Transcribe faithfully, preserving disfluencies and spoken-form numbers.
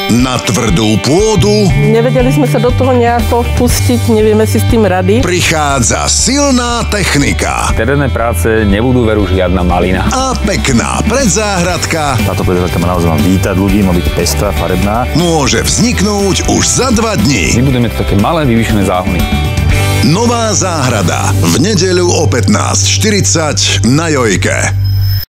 Na tvrdú pôdu nevedeli sme sa do toho nejako pustiť, nevieme si s tým rady. Prichádza silná technika. Terénne práce nebudú veru žiadna malina. A pekná predzáhradka. Táto predzáhradka má naozaj vítať ľudí, má byť pestrá, farebná. Môže vzniknúť už za dva dni. My budeme také malé vyvýšené záhony. Nová záhrada v nedeľu o pätnásť štyridsať na Jojke.